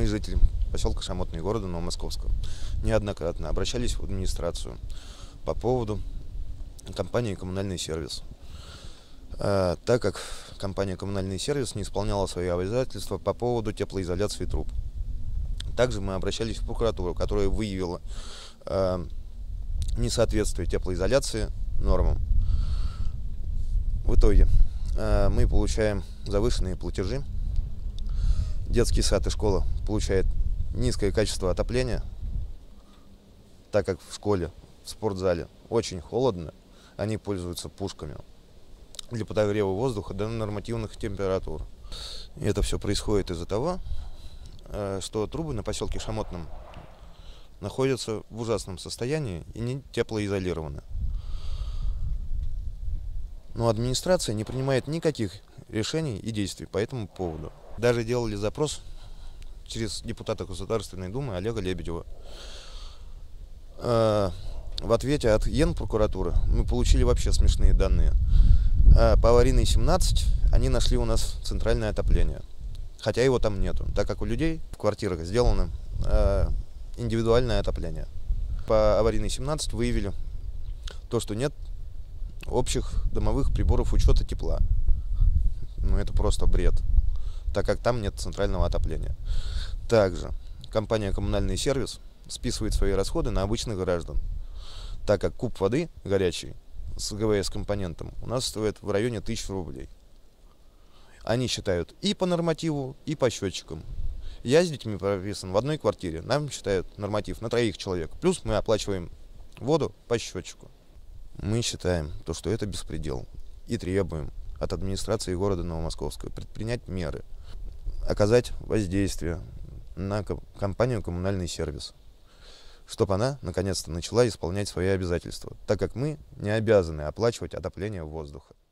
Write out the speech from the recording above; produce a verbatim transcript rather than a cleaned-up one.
Мы, жители поселка Шамотный, города Новомосковского, неоднократно обращались в администрацию по поводу компании «Коммунальный сервис». А, так как компания «Коммунальный сервис» не исполняла свои обязательства по поводу теплоизоляции труб. Также мы обращались в прокуратуру, которая выявила а, несоответствие теплоизоляции нормам. В итоге а, мы получаем завышенные платежи. Детский сад и школа получают низкое качество отопления, так как в школе, в спортзале очень холодно, они пользуются пушками для подогрева воздуха до нормативных температур. И это все происходит из-за того, что трубы на поселке Шамотном находятся в ужасном состоянии и не теплоизолированы. Но администрация не принимает никаких решений и действий по этому поводу. Даже делали запрос через депутата Государственной Думы Олега Лебедева. В ответе от Генпрокуратуры мы получили вообще смешные данные. По аварийной семнадцать они нашли у нас центральное отопление, хотя его там нету, так как у людей в квартирах сделано индивидуальное отопление. По аварийной семнадцать выявили то, что нет общих домовых приборов учета тепла. Ну это просто бред, так как там нет центрального отопления. Также компания «Коммунальный сервис» списывает свои расходы на обычных граждан, так как куб воды горячий с ГВС-компонентом у нас стоит в районе тысячи рублей. Они считают и по нормативу, и по счетчикам. Я с детьми прописан в одной квартире, нам считают норматив на троих человек, плюс мы оплачиваем воду по счетчику. Мы считаем, то, что это беспредел, и требуем от администрации города Новомосковского предпринять меры, оказать воздействие на компанию «Коммунальный сервис», чтобы она наконец-то начала исполнять свои обязательства, так как мы не обязаны оплачивать отопление воздуха.